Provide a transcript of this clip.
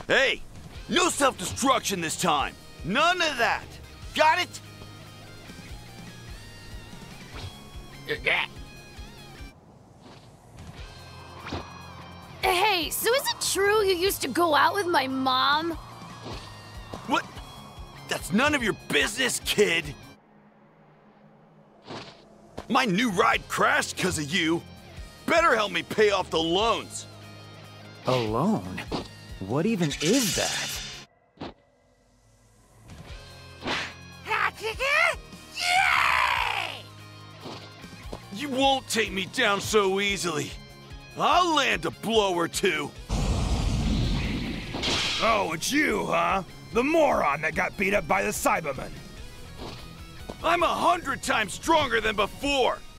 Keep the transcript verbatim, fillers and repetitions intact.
Hey, no self-destruction this time. None of that. Got it? Hey, so is it true you used to go out with my mom? What? That's none of your business, kid. My new ride crashed because of you. Better help me pay off the loans. A loan? What even is that? You won't take me down so easily. I'll land a blow or two. Oh, it's you, huh? The moron that got beat up by the Cybermen. I'm a hundred times stronger than before.